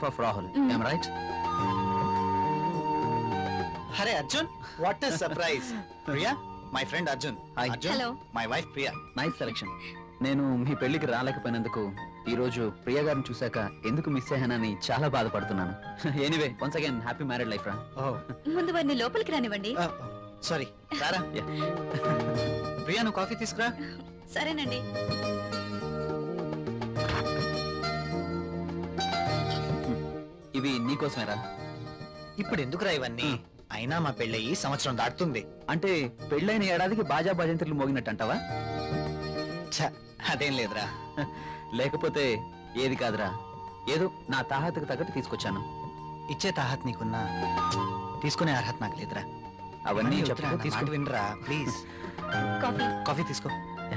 of Rahul. Am I right? Hare Arjun, what a surprise. Priya, my friend Arjun. Hi. Arjun, Hello. my wife Priya. Nice selection. నేను మీ పెళ్లికి రాలేకపోయినందుకు ఈ రోజు ప్రియ గారిని చూశాక ఎందుకు miss అయ్యానని చాలా బాధపడుతున్నాను. Anyway once again happy married life రా. ముందు వారిని లోపలికి రానివ్వండి. సారీ రారా. ప్రియా నువ్వు కాఫీ తీసుకురా. సరేనండి. ఇవి నీకోసమేరా. ఇప్పుడు ఎందుకురా ఇవన్నీ? అయినా మా పెళ్ళయి సంవత్సరం దాటుతుంది. అంటే పెళ్ళైన ఏడాదికి బాజా భజంత్రులు మోగినట్టు అంటావా? అదేం లేదురా. లేకపోతే ఏది కాదురా, ఏదో నా తాహతకు తగ్గట్టు తీసుకొచ్చాను. ఇచ్చే తాహత్ నీకున్నా తీసుకునే అర్హత నాకు లేదురా. అవన్నీ తీసుకు వినరా ప్లీజ్. కాఫీ తీసుకో.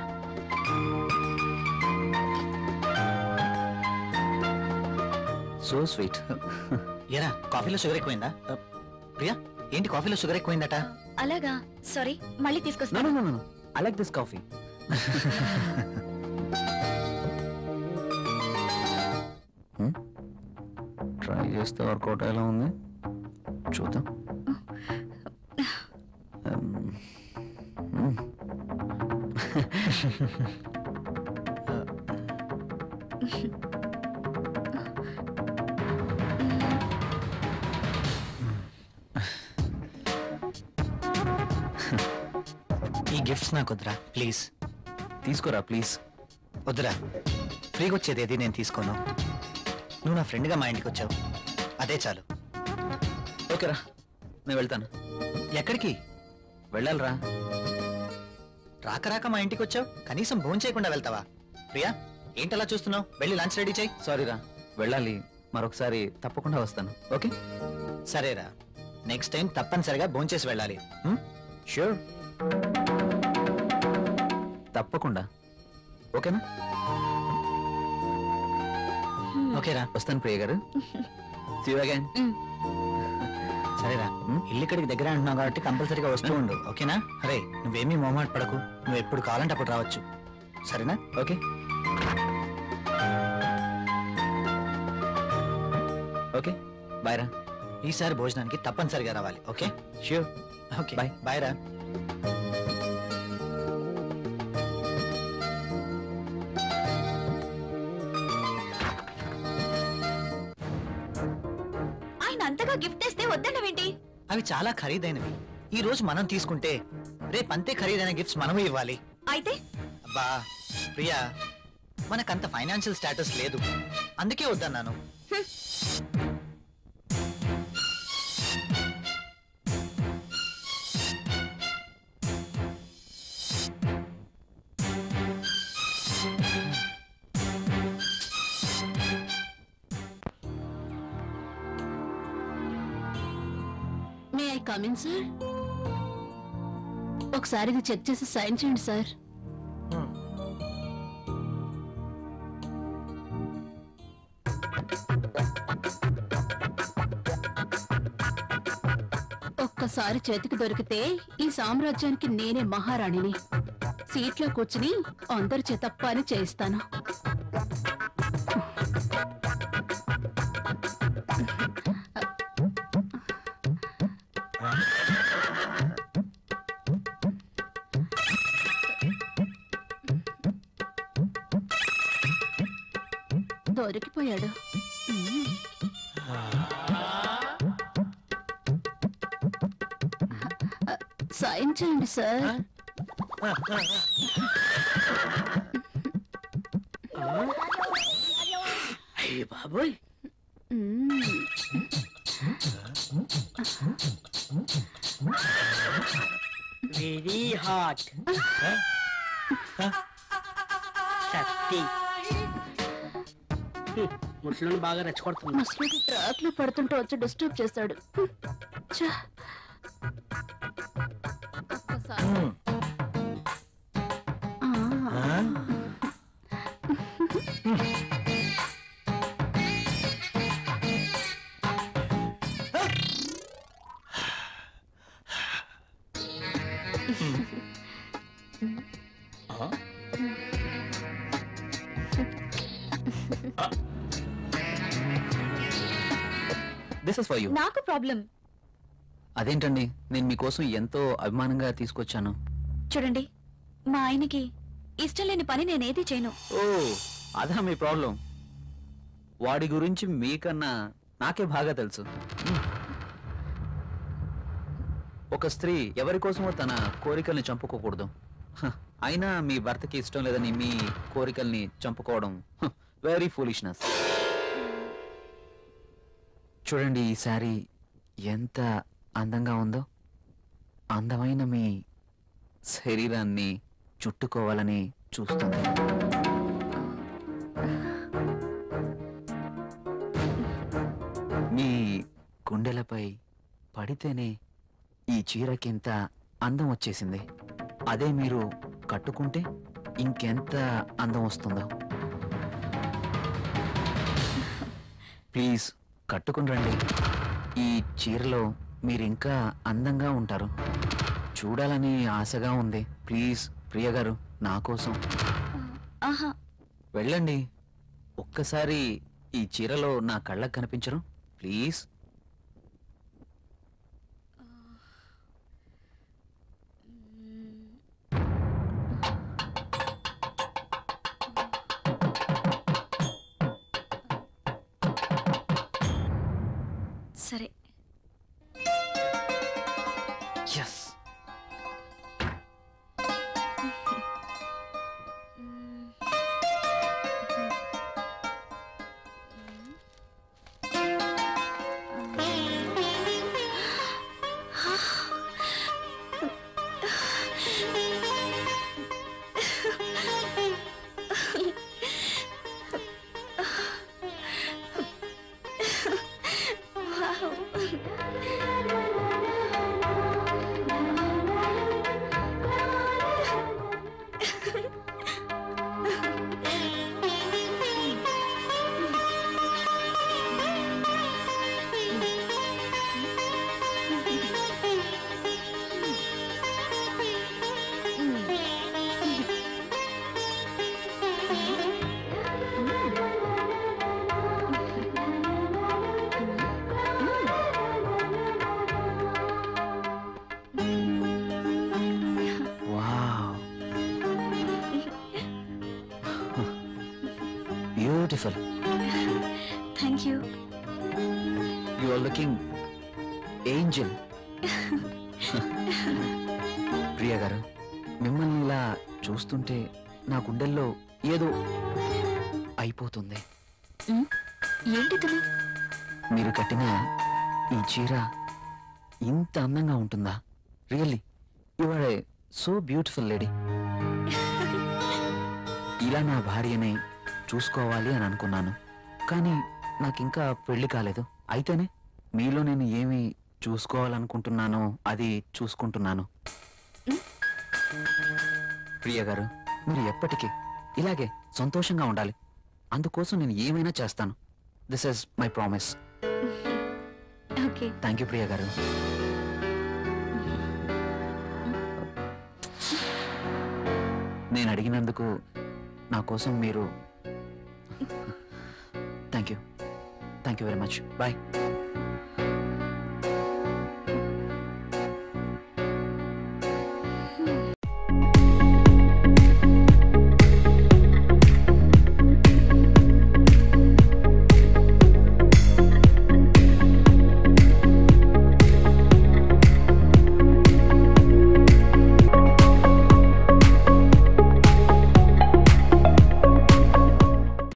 So sweet. ఏరా కాఫీలో షుగర్ ఎక్కువైందా? ప్రియా ఏంటి కాఫీలో షుగర్ ఎక్కువైందట? అలాగా, సారీ, మళ్ళీ తీసుకొస్తాను. I like this coffee. Try చేస్తే వర్కౌట్ ఎలా ఉంది చూద్దాం. ఈ గిఫ్ట్స్ నాకు వద్దురా ప్లీజ్. తీసుకోరా ప్లీజ్. వద్దురా, ఫ్రీగా వచ్చేది ఏది నేను తీసుకోను. నువ్వు నా ఫ్రెండ్గా మా ఇంటికి వచ్చావు, అదే చాలు. ఓకేరా, నేను వెళ్తాను. ఎక్కడికి వెళ్ళాలిరా. రాక రాక మా ఇంటికి వచ్చావు, కనీసం భోజనం చేయకుండా వెళ్తావా? ప్రియా ఏంటలా చూస్తున్నావు? వెళ్ళి లంచ్ రెడీ చేయి. సారీరా, వెళ్ళాలి. మరొకసారి తప్పకుండా వస్తాను. ఓకే సరేరా, నెక్స్ట్ టైం తప్పనిసరిగా భోజనం చేసి వెళ్ళాలి. ష్యూర్, తప్పకుండా. ఓకేనా? ఓకేరా, వస్తాను ప్రియ గారు. See you again. సరేరా, ఇల్లు ఇక్కడికి దగ్గర అంటున్నావు కాబట్టి కంపల్సరీగా వస్తూ ఉండు. ఓకేనా? అరే నువ్వేమీ మొహమాట పడకు, నువ్వు ఎప్పుడు కావాలంటే అప్పుడు రావచ్చు. సరేనా? ఓకే ఓకే, బాయ్ రా. ఈసారి భోజనానికి తప్పనిసరిగా రావాలి. Okay? Sure. Okay bye. Bye రా. ఆయన అంతగా గిఫ్ట్ ఇస్తే వద్దన్నవేంటి? అవి చాలా ఖరీదైనవి. ఈ రోజు మనం తీసుకుంటే రేపు అంతే ఖరీదైన గిఫ్ట్స్ మనము ఇవ్వాలి. అయితే అబ్బా ప్రియా, మనకంత ఫైనాన్షియల్ స్టేటస్ లేదు, అందుకే వద్దన్నాను. May I come in sir? ఒకసారి ఇది చెక్ చేసి సైన్ చేయండి సార్. ఒక్కసారి చేతికి దొరికితే ఈ సామ్రాజ్యానికి నేనే మహారాణిని. సీట్లో కూర్చుని అందరి చేత పని చేయిస్తాను. దొరికిపోయాడు. సైన్ చేయండి సార్. అయ్య బాబోయ్, వెరీ హాట్. శక్తి ముట్లను బాగా రెచ్చగొడుతుంది. ముసలి ట్రాక్ లో పడుతుంటే వచ్చి డిస్టర్బ్ చేస్తాడు. This is for you. నాకు ప్రాబ్లం. అదేంటండి, నేను మీకోసం ఎంతో అభిమానంగా తీసుకొచ్చాను. చూడండి, మా ఆయనకి ఇష్టం లేని పని నేనేది చేయను. ఓ, అదా మీ ప్రాబ్లం. వాడి గురించి మీకన్నా నాకే బాగా తెలుసు. ఒక స్త్రీ ఎవరి కోసమో తన కోరికల్ని చంపుకోకూడదు. అయినా మీ భర్తకి ఇష్టం లేదని మీ కోరికల్ని చంపుకోవడం వెరీ ఫూలిష్నెస్. చూడండి, ఈ శారీ ఎంత అందంగా ఉందో. అందమైన మీ శరీరాన్ని చుట్టుకోవాలని చూస్తుంది. మీ గుండెలపై పడితేనే ఈ చీరకింత అందం వచ్చేసింది. అదే మీరు కట్టుకుంటే ఇంకెంత అందం వస్తుందో. ప్లీజ్ కట్టుకుని రండి. ఈ చీరలో మీరు ఇంకా అందంగా ఉంటారు. చూడాలని ఆశగా ఉంది. ప్లీజ్ ప్రియ గారు, నా కోసం ఆహా, వెళ్ళండి. ఒక్కసారి ఈ చీరలో నా కళ్ళకు కనిపించరు? ప్లీజ్. సరే. Yes. Beautiful. Thank you. You are looking angel. Priya garu, మిమ్మల్ని ఇలా చూస్తుంటే నా గుండెల్లో ఏదో అయిపోతుంది. ఏంటిది? మీరు కట్టిన ఈ చీర ఇంత అందంగా ఉంటుందా? Really you are a so beautiful lady. ఇలా నా భార్యని చూసుకోవాలి అని అనుకున్నాను, కానీ నాకింకా పెళ్లి కాలేదు. అయితేనే మీలో నేను ఏమి చూసుకోవాలనుకుంటున్నానో అది చూసుకుంటున్నాను. ప్రియ గారు, మీరు ఎప్పటికీ ఇలాగే సంతోషంగా ఉండాలి. అందుకోసం నేను ఏమైనా చేస్తాను. This is my promise. Okay. Thank you Priya garu. నేను అడిగినందుకు నా కోసం మీరు thank you very much. Bye.